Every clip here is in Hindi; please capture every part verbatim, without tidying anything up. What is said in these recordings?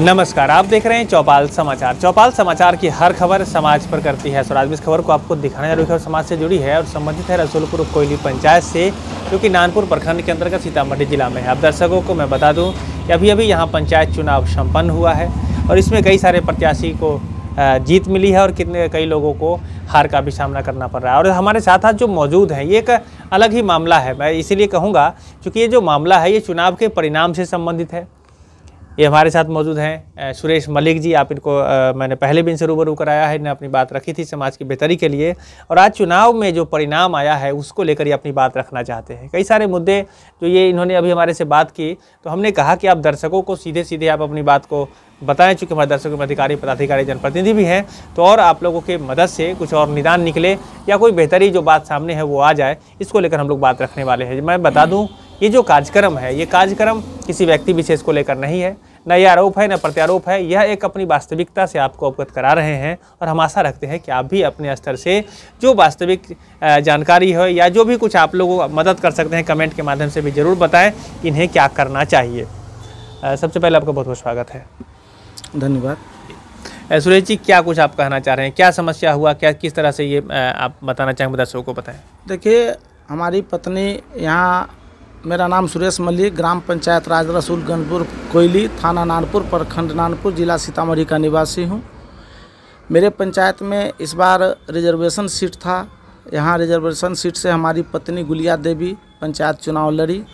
नमस्कार, आप देख रहे हैं चौपाल समाचार। चौपाल समाचार की हर खबर समाज पर करती है। सो आज इस खबर को आपको दिखाने जा रही है और समाज से जुड़ी है और संबंधित है रसूलपुर कोयली पंचायत से, जो कि नानपुर प्रखंड के अंतर्गत सीतामढ़ी जिला में है। अब दर्शकों को मैं बता दूं कि अभी अभी यहाँ पंचायत चुनाव संपन्न हुआ है और इसमें कई सारे प्रत्याशी को जीत मिली है और कितने कई लोगों को हार का भी सामना करना पड़ रहा है। और हमारे साथ आज जो मौजूद हैं ये एक अलग ही मामला है। मैं इसीलिए कहूँगा क्योंकि ये जो मामला है ये चुनाव के परिणाम से संबंधित है। ये हमारे साथ मौजूद हैं सुरेश मलिक जी। आप इनको आ, मैंने पहले भी इनसे रूबरू कराया है, इन्हें अपनी बात रखी थी समाज की बेहतरी के लिए, और आज चुनाव में जो परिणाम आया है उसको लेकर ये अपनी बात रखना चाहते हैं। कई सारे मुद्दे जो ये इन्होंने अभी हमारे से बात की, तो हमने कहा कि आप दर्शकों को सीधे सीधे आप अपनी बात को बताएं, चूँकि हमारे दर्शकों में अधिकारी पदाधिकारी जनप्रतिनिधि भी हैं, तो और आप लोगों के मदद से कुछ और निदान निकले या कोई बेहतरी जो बात सामने है वो आ जाए, इसको लेकर हम लोग बात रखने वाले हैं। मैं बता दूं ये जो कार्यक्रम है ये कार्यक्रम किसी व्यक्ति विशेष को लेकर नहीं है, न ये आरोप है न प्रत्यारोप है। यह एक अपनी वास्तविकता से आपको अवगत करा रहे हैं और हम आशा रखते हैं कि आप भी अपने स्तर से जो वास्तविक जानकारी है या जो भी कुछ आप लोगों को मदद कर सकते हैं, कमेंट के माध्यम से भी ज़रूर बताएं कि इन्हें क्या करना चाहिए। सबसे पहले आपका बहुत बहुत स्वागत है। धन्यवाद। सुरेश जी, क्या कुछ आप कहना चाह रहे हैं, क्या समस्या हुआ, क्या किस तरह से ये आप बताना चाहेंगे, दर्शकों को बताएं। देखिए, हमारी पत्नी यहाँ, मेरा नाम सुरेश मलिक, ग्राम पंचायत राज रसूलगंजपुर कोयली, थाना नानपुर, प्रखंड नानपुर, जिला सीतामढ़ी का निवासी हूँ। मेरे पंचायत में इस बार रिजर्वेशन सीट था। यहाँ रिजर्वेशन सीट से हमारी पत्नी गुलिया देवी पंचायत चुनाव लड़ी।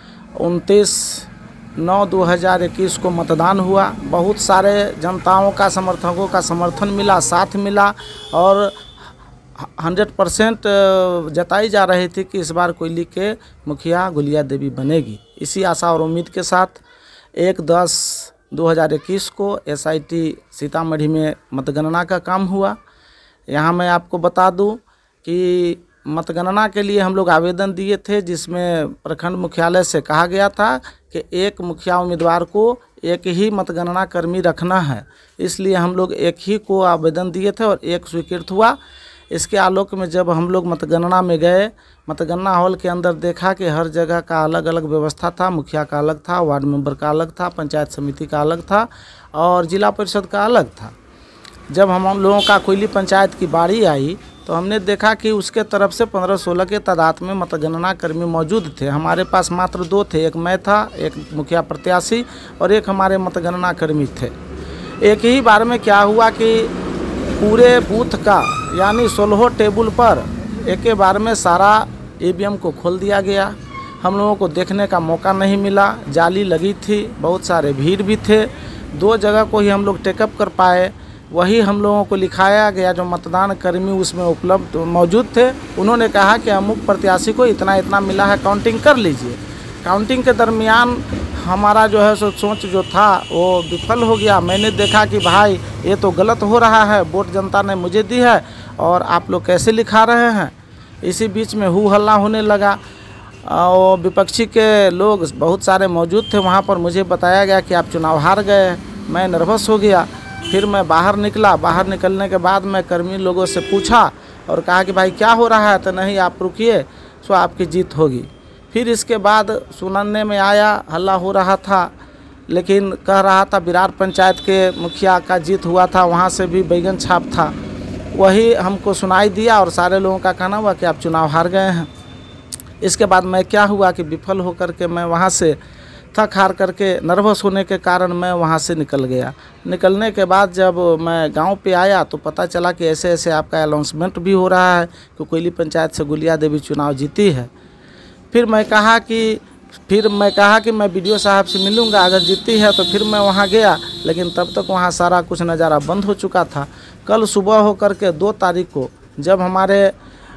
उनतीस नौ दो हज़ार इक्कीस को मतदान हुआ। बहुत सारे जनताओं का, समर्थकों का समर्थन मिला, साथ मिला और हंड्रेड परसेंट जताई जा रही थी कि इस बार कोयली के मुखिया गुलिया देवी बनेगी। इसी आशा और उम्मीद के साथ एक दस दो हज़ार इक्कीस को एस आई टी सीतामढ़ी में मतगणना का काम हुआ। यहाँ मैं आपको बता दूं कि मतगणना के लिए हम लोग आवेदन दिए थे, जिसमें प्रखंड मुख्यालय से कहा गया था कि एक मुखिया उम्मीदवार को एक ही मतगणना कर्मी रखना है। इसलिए हम लोग एक ही को आवेदन दिए थे और एक स्वीकृत हुआ। इसके आलोक में जब हम लोग मतगणना में गए, मतगणना हॉल के अंदर देखा कि हर जगह का अलग अलग व्यवस्था था। मुखिया का अलग था, वार्ड मेंबर का अलग था, पंचायत समिति का अलग था और जिला परिषद का अलग था। जब हम लोगों का कोयली पंचायत की बारी आई तो हमने देखा कि उसके तरफ से पंद्रह सोलह के तादाद में मतगणना कर्मी मौजूद थे। हमारे पास मात्र दो थे, एक मैं था, एक मुखिया प्रत्याशी और एक हमारे मतगणना कर्मी थे। एक ही बार में क्या हुआ कि पूरे बूथ का यानी सोलह टेबल पर एक ही बार में सारा ई वी एम को खोल दिया गया। हम लोगों को देखने का मौका नहीं मिला, जाली लगी थी, बहुत सारे भीड़ भी थे। दो जगह को ही हम लोग टेकअप कर पाए। वही हम लोगों को लिखाया गया, जो मतदान कर्मी उसमें उपलब्ध मौजूद थे, उन्होंने कहा कि अमुक प्रत्याशी को इतना इतना मिला है, काउंटिंग कर लीजिए। काउंटिंग के दरमियान हमारा जो है सो सोच जो था वो विफल हो गया। मैंने देखा कि भाई ये तो गलत हो रहा है, वोट जनता ने मुझे दी है और आप लोग कैसे लिखा रहे हैं। इसी बीच में हू हल्ला होने लगा और विपक्षी के लोग बहुत सारे मौजूद थे वहाँ पर। मुझे बताया गया कि आप चुनाव हार गए। मैं नर्वस हो गया। फिर मैं बाहर निकला। बाहर निकलने के बाद मैं कर्मी लोगों से पूछा और कहा कि भाई क्या हो रहा है, तो नहीं आप रुकिए, सो आपकी जीत होगी। फिर इसके बाद सुनने में आया, हल्ला हो रहा था, लेकिन कह रहा था बिरार पंचायत के मुखिया का जीत हुआ था, वहाँ से भी बैगन छाप था। वही हमको सुनाई दिया और सारे लोगों का कहना हुआ कि आप चुनाव हार गए हैं। इसके बाद मैं क्या हुआ कि विफल होकर के मैं वहाँ से थक हार करके, नर्वस होने के कारण मैं वहाँ से निकल गया। निकलने के बाद जब मैं गांव पे आया तो पता चला कि ऐसे ऐसे आपका अनाउंसमेंट भी हो रहा है कि कोयली पंचायत से गुलिया देवी चुनाव जीती है। फिर मैं कहा कि फिर मैं कहा कि मैं बीडीओ साहब से मिलूंगा, अगर जीती है तो फिर मैं वहाँ गया, लेकिन तब तक वहाँ सारा कुछ नज़ारा बंद हो चुका था। कल सुबह हो करके दो तारीख को जब हमारे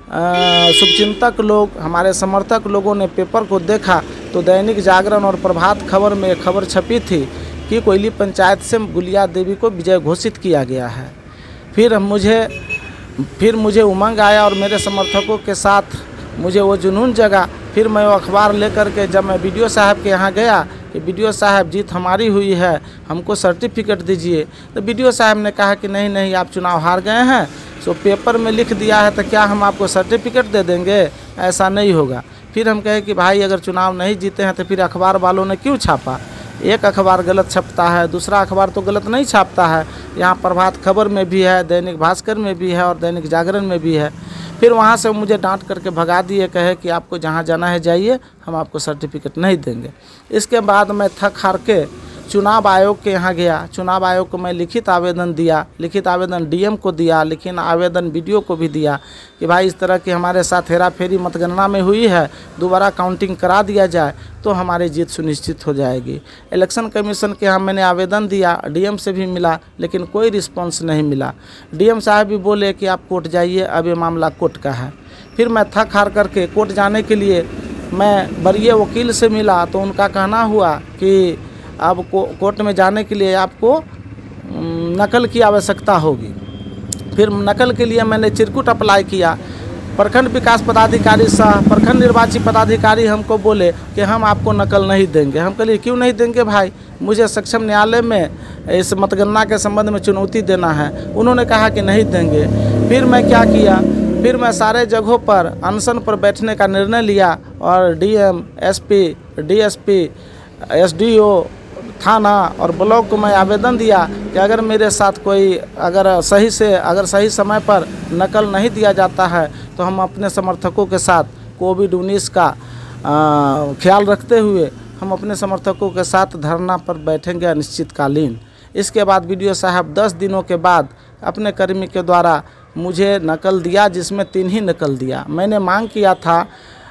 शुभचिंतक लोग, हमारे समर्थक लोगों ने पेपर को देखा तो दैनिक जागरण और प्रभात खबर में खबर छपी थी कि कोयली पंचायत से गुलिया देवी को विजय घोषित किया गया है। फिर मुझे फिर मुझे उमंग आया और मेरे समर्थकों के साथ मुझे वो जुनून जगा। फिर मैं वो अखबार लेकर के जब मैं बीडीओ साहब के यहाँ गया कि बीडीओ साहब जीत हमारी हुई है, हमको सर्टिफिकेट दीजिए, तो बीडीओ साहब ने कहा कि नहीं नहीं आप चुनाव हार गए हैं, सो पेपर में लिख दिया है तो क्या हम आपको सर्टिफिकेट दे देंगे, ऐसा नहीं होगा। फिर हम कहे कि भाई अगर चुनाव नहीं जीते हैं तो फिर अखबार वालों ने क्यों छापा। एक अखबार गलत छपता है, दूसरा अखबार तो गलत नहीं छापता है। यहाँ प्रभात खबर में भी है, दैनिक भास्कर में भी है और दैनिक जागरण में भी है। फिर वहाँ से मुझे डांट करके भगा दिए, कहे कि आपको जहाँ जाना है जाइए, हम आपको सर्टिफिकेट नहीं देंगे। इसके बाद मैं थक हार के चुनाव आयोग के यहाँ गया। चुनाव आयोग को मैं लिखित आवेदन दिया, लिखित आवेदन डीएम को दिया, लेकिन आवेदन बीडीओ को भी दिया कि भाई इस तरह की हमारे साथ हेरा फेरी मतगणना में हुई है, दोबारा काउंटिंग करा दिया जाए तो हमारी जीत सुनिश्चित हो जाएगी। इलेक्शन कमीशन के यहाँ मैंने आवेदन दिया, डीएम से भी मिला, लेकिन कोई रिस्पॉन्स नहीं मिला। डीएम साहब भी बोले कि आप कोर्ट जाइए, अब ये मामला कोर्ट का है। फिर मैं थक हार करके कोर्ट जाने के लिए मैं वरीय वकील से मिला, तो उनका कहना हुआ कि अब को कोर्ट में जाने के लिए आपको नकल की आवश्यकता होगी। फिर नकल के लिए मैंने चिरकुट अप्लाई किया। प्रखंड विकास पदाधिकारी सह प्रखंड निर्वाची पदाधिकारी हमको बोले कि हम आपको नकल नहीं देंगे। हम कहलिए क्यों नहीं देंगे भाई, मुझे सक्षम न्यायालय में इस मतगणना के संबंध में चुनौती देना है। उन्होंने कहा कि नहीं देंगे। फिर मैं क्या किया, फिर मैं सारे जगहों पर अनशन पर बैठने का निर्णय लिया और डीएम, एसपी, डीएसपी, एसडीओ, थाना और ब्लॉक को मैं आवेदन दिया कि अगर मेरे साथ कोई अगर सही से अगर सही समय पर नकल नहीं दिया जाता है तो हम अपने समर्थकों के साथ कोविड उन्नीस का ख्याल रखते हुए हम अपने समर्थकों के साथ धरना पर बैठेंगे अनिश्चितकालीन। इसके बाद बीडीओ साहब दस दिनों के बाद अपने कर्मी के द्वारा मुझे नकल दिया, जिसमें तीन ही नकल दिया। मैंने मांग किया था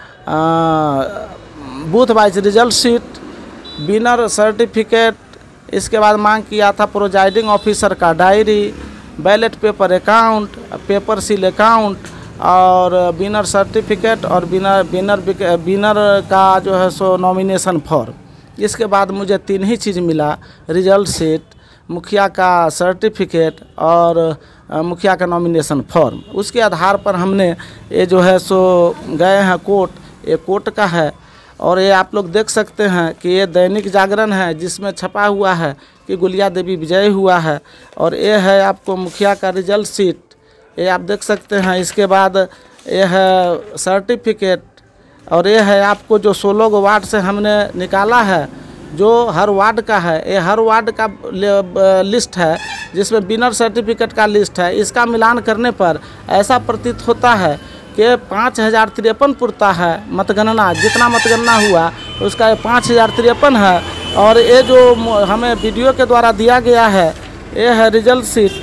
booth wise result sheet, winner certificate, इसके बाद मांग किया था प्रोजाइडिंग ऑफिसर का diary, ballot paper account, paper seal account और विनर सर्टिफिकेट और विनर विनर विनर का जो है सो नॉमिनेशन फॉर्म। इसके बाद मुझे तीन ही चीज़ मिला, रिजल्ट शीट, मुखिया का सर्टिफिकेट और मुखिया का नॉमिनेशन फॉर्म। उसके आधार पर हमने ये जो है सो गए हैं कोर्ट, ये कोर्ट का है। और ये आप लोग देख सकते हैं कि ये दैनिक जागरण है जिसमें छपा हुआ है कि गुलिया देवी विजयी हुआ है। और ये है आपको मुखिया का रिजल्ट शीट, ये आप देख सकते हैं। इसके बाद ये है सर्टिफिकेट और ये है आपको जो सोलह गो वार्ड से हमने निकाला है, जो हर वार्ड का है, ये हर वार्ड का लिस्ट है जिसमें विनर सर्टिफिकेट का लिस्ट है। इसका मिलान करने पर ऐसा प्रतीत होता है कि पाँच हज़ार तिरपन पुरता है मतगणना, जितना मतगणना हुआ उसका पाँच हज़ार तिरपन है। और ये जो हमें वीडियो के द्वारा दिया गया है, ये है रिजल्ट शीट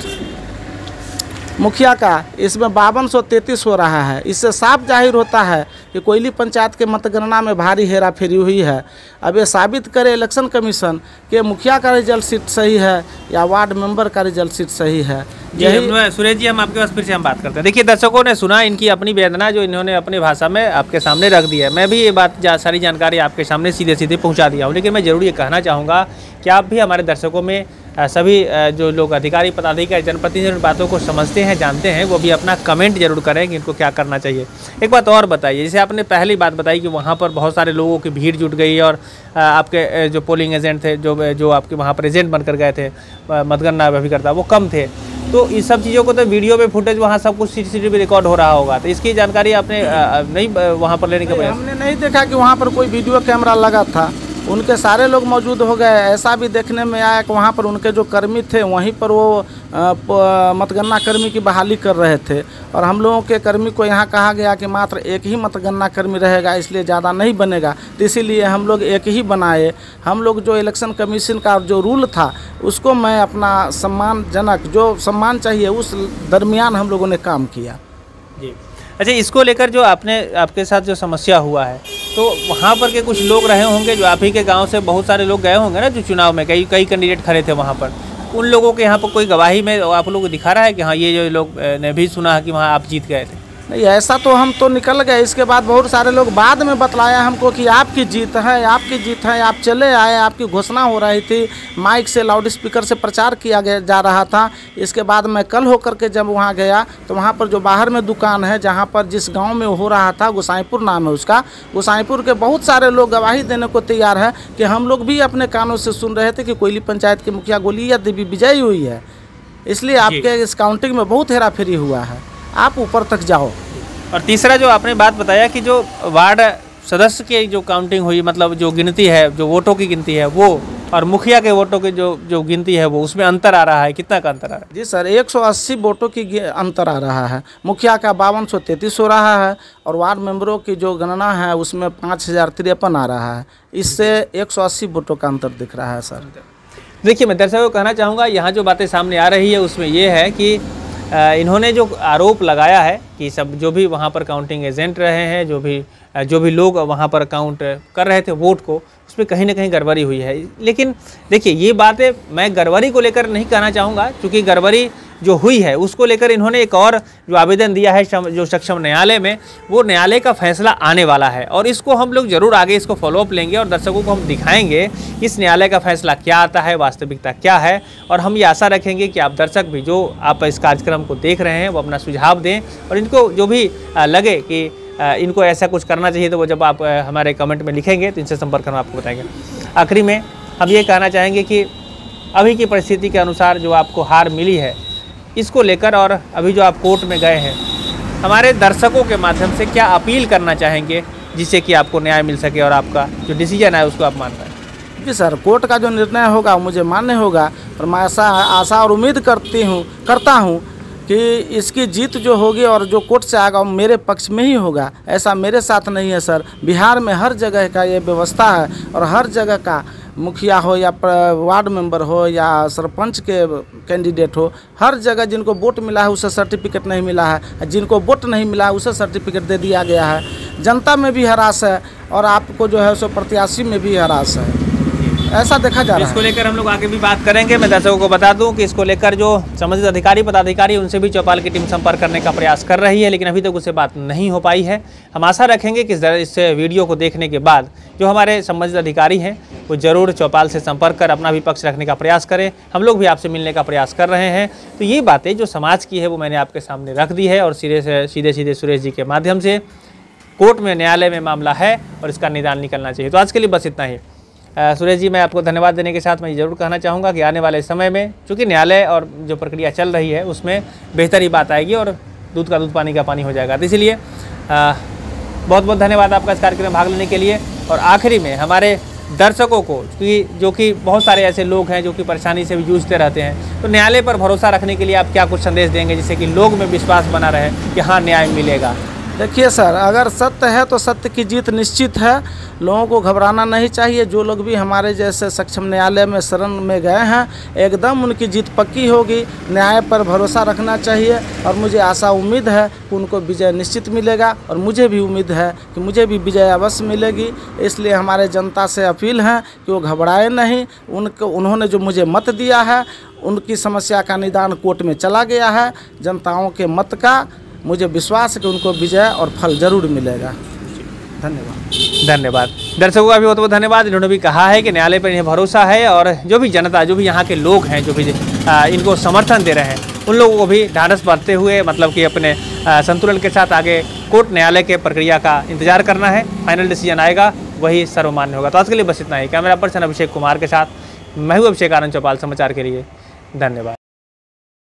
मुखिया का, इसमें बावन सौ तैंतीस हो रहा है। इससे साफ जाहिर होता है कि कोयली पंचायत के मतगणना में भारी हेरा फेरी हुई है। अब ये साबित करे इलेक्शन कमीशन कि मुखिया का रिजल्ट शीट सही है या वार्ड मेंबर का रिजल्ट शीट सही है। यही सुरेश जी, हम आपके पास फिर से हम बात करते हैं। देखिए, दर्शकों ने सुना इनकी अपनी वेदना जो इन्होंने अपनी भाषा में आपके सामने रख दी है। मैं भी ये बात जा, सारी जानकारी आपके सामने सीधे सीधे पहुंचा दिया हूँ, लेकिन मैं ज़रूर ये कहना चाहूँगा कि आप भी हमारे दर्शकों में सभी जो लोग अधिकारी पदाधिकारी जनप्रतिनिधि बातों को समझते हैं, जानते हैं, वो भी अपना कमेंट जरूर करें कि इनको क्या करना चाहिए। एक बात और बताइए, जैसे आपने पहली बात बताई कि वहाँ पर बहुत सारे लोगों की भीड़ जुट गई और आपके जो पोलिंग एजेंट थे, जो जो आपके वहाँ पर एजेंट बनकर गए थे मतगणना अभिकर्ता, वो कम थे। तो इस सब चीज़ों को तो वीडियो में फुटेज वहाँ सब कुछ सीसीटीवी रिकॉर्ड हो रहा होगा, तो इसकी जानकारी आपने नहीं वहाँ पर लेने का प्रयास? हमने नहीं देखा कि वहाँ पर कोई वीडियो कैमरा लगा था। उनके सारे लोग मौजूद हो गए। ऐसा भी देखने में आया कि वहाँ पर उनके जो कर्मी थे वहीं पर वो मतगणना कर्मी की बहाली कर रहे थे और हम लोगों के कर्मी को यहाँ कहा गया कि मात्र एक ही मतगणना कर्मी रहेगा, इसलिए ज़्यादा नहीं बनेगा। तो इसीलिए हम लोग एक ही बनाए। हम लोग जो इलेक्शन कमीशन का जो रूल था उसको मैं अपना सम्मानजनक जो सम्मान चाहिए उस दरमियान हम लोगों ने काम किया। जी, अच्छा, इसको लेकर जो आपने आपके साथ जो समस्या हुआ है, तो वहाँ पर के कुछ लोग रहे होंगे जो आप ही के गांव से बहुत सारे लोग गए होंगे ना, जो चुनाव में कई कई कैंडिडेट खड़े थे वहाँ पर, उन लोगों के यहाँ पर कोई गवाही में आप लोगों को दिखा रहा है कि हाँ ये जो लोग ने भी सुना है कि वहाँ आप जीत गए थे? नहीं, ऐसा तो हम तो निकल गए। इसके बाद बहुत सारे लोग बाद में बतलाया हमको कि आपकी जीत है, आपकी जीत है, आप चले आए, आपकी घोषणा हो रही थी, माइक से लाउड स्पीकर से प्रचार किया गया जा रहा था। इसके बाद मैं कल होकर के जब वहाँ गया तो वहाँ पर जो बाहर में दुकान है, जहाँ पर जिस गांव में हो रहा था, गोसाईपुर नाम है उसका, गोसाईपुर के बहुत सारे लोग गवाही देने को तैयार है कि हम लोग भी अपने कानों से सुन रहे थे कि कोयली पंचायत की मुखिया गुलिया देवी विजयी हुई है। इसलिए आपके इस काउंटिंग में बहुत हेरा फेरी हुआ है, आप ऊपर तक जाओ। और तीसरा जो आपने बात बताया कि जो वार्ड सदस्य की जो काउंटिंग हुई, मतलब जो गिनती है, जो वोटों की गिनती है, वो और मुखिया के वोटों की जो जो गिनती है वो उसमें अंतर आ रहा है, कितना का अंतर आ रहा है? जी सर, एक सौ अस्सी वोटों की गे- अंतर आ रहा है। मुखिया का बावन सौ तैंतीस हो रहा है और वार्ड मेंबरों की जो गणना है उसमें पाँच हज़ार तिरपन आ रहा है। इससे एक सौ अस्सी वोटों का अंतर दिख रहा है सर। देखिए, मैं दर्शकों को कहना चाहूँगा, यहाँ जो बातें सामने आ रही है उसमें ये है कि अ, इन्होंने जो आरोप लगाया है कि सब जो भी वहाँ पर काउंटिंग एजेंट रहे हैं, जो भी अ, जो भी लोग वहाँ पर काउंट कर रहे थे वोट को, उसमें कहीं ना कहीं गड़बड़ी हुई है। लेकिन देखिए, ये बातें मैं गड़बड़ी को लेकर नहीं कहना चाहूँगा, क्योंकि गड़बड़ी जो हुई है उसको लेकर इन्होंने एक और जो आवेदन दिया है शम- जो सक्षम न्यायालय में, वो न्यायालय का फैसला आने वाला है और इसको हम लोग जरूर आगे इसको फॉलोअप लेंगे और दर्शकों को हम दिखाएंगे इस न्यायालय का फैसला क्या आता है, वास्तविकता क्या है। और हम ये आशा रखेंगे कि आप दर्शक भी जो आप इस कार्यक्रम को देख रहे हैं वो अपना सुझाव दें और इनको जो भी अ, लगे कि अ, इनको ऐसा कुछ करना चाहिए तो वो जब आप अ, हमारे कमेंट में लिखेंगे तो इनसे संपर्क करना आपको बताएंगे। आखिरी में हम ये कहना चाहेंगे कि अभी की परिस्थिति के अनुसार जो आपको हार मिली है, इसको लेकर और अभी जो आप कोर्ट में गए हैं, हमारे दर्शकों के माध्यम से क्या अपील करना चाहेंगे जिससे कि आपको न्याय मिल सके और आपका जो डिसीजन है उसको आप मान पाएँ? जी सर, कोर्ट का जो निर्णय होगा मुझे मान्य होगा और मैं ऐसा आशा और उम्मीद करती हूँ करता हूँ कि इसकी जीत जो होगी और जो कोर्ट से आएगा वो मेरे पक्ष में ही होगा। ऐसा मेरे साथ नहीं है सर। बिहार में हर जगह का ये व्यवस्था है और हर जगह का मुखिया हो या वार्ड मेंबर हो या सरपंच के कैंडिडेट हो, हर जगह जिनको वोट मिला है उसे सर्टिफिकेट नहीं मिला है, जिनको वोट नहीं मिला है उसे सर्टिफिकेट दे दिया गया है। जनता में भी हरास है और आपको जो है सो प्रत्याशी में भी हरास है, ऐसा देखा जा रहा है। इसको लेकर हम लोग आगे भी बात करेंगे। मैं दर्शकों को बता दूं कि इसको लेकर जो संबंधित अधिकारी पदाधिकारी उनसे भी चौपाल की टीम संपर्क करने का प्रयास कर रही है, लेकिन अभी तक उससे बात नहीं हो पाई है। हम आशा रखेंगे कि इस वीडियो को देखने के बाद जो हमारे संबंधित अधिकारी हैं वो जरूर चौपाल से संपर्क कर अपना भी पक्ष रखने का प्रयास करें। हम लोग भी आपसे मिलने का प्रयास कर रहे हैं। तो ये बातें जो समाज की है वो मैंने आपके सामने रख दी है और सीधे से सीधे सीधे सुरेश जी के माध्यम से कोर्ट में, न्यायालय में मामला है और इसका निदान निकलना चाहिए। तो आज के लिए बस इतना ही। अ, सुरेश जी, मैं आपको धन्यवाद देने के साथ मैं ये जरूर कहना चाहूँगा कि आने वाले समय में चूँकि न्यायालय और जो प्रक्रिया चल रही है उसमें बेहतरी बात आएगी और दूध का दूध पानी का पानी हो जाएगा। तो इसलिए बहुत बहुत धन्यवाद आपका इस कार्यक्रम में भाग लेने के लिए। और आखिरी में हमारे दर्शकों को, क्योंकि जो कि बहुत सारे ऐसे लोग हैं जो कि परेशानी से भी जूझते रहते हैं, तो न्यायालय पर भरोसा रखने के लिए आप क्या कुछ संदेश देंगे जिससे कि लोग में विश्वास बना रहे कि हाँ न्याय मिलेगा? देखिए सर, अगर सत्य है तो सत्य की जीत निश्चित है। लोगों को घबराना नहीं चाहिए। जो लोग भी हमारे जैसे सक्षम न्यायालय में शरण में गए हैं, एकदम उनकी जीत पक्की होगी। न्याय पर भरोसा रखना चाहिए और मुझे आशा उम्मीद है कि उनको विजय निश्चित मिलेगा और मुझे भी उम्मीद है कि मुझे भी विजय अवश्य मिलेगी। इसलिए हमारे जनता से अपील है कि वो घबराए नहीं। उनको उन्होंने जो मुझे मत दिया है, उनकी समस्या का निदान कोर्ट में चला गया है। जनताओं के मत का मुझे विश्वास है कि उनको विजय और फल जरूर मिलेगा। धन्यवाद। धन्यवाद। दर्शकों का भी बहुत बहुत धन्यवाद। इन्होंने भी कहा है कि न्यायालय पर इन्हें भरोसा है और जो भी जनता, जो भी यहाँ के लोग हैं, जो भी आ, इनको समर्थन दे रहे हैं, उन लोगों को भी ढाढ़स बरतते हुए मतलब कि अपने आ, संतुलन के साथ आगे कोर्ट न्यायालय के प्रक्रिया का इंतजार करना है। फाइनल डिसीजन आएगा वही सर्वमान्य होगा। तो आज के लिए बस इतना ही। कैमरा पर्सन अभिषेक कुमार के साथ मैं हूँ अभिषेक आनंद, चौपाल समाचार के लिए। धन्यवाद।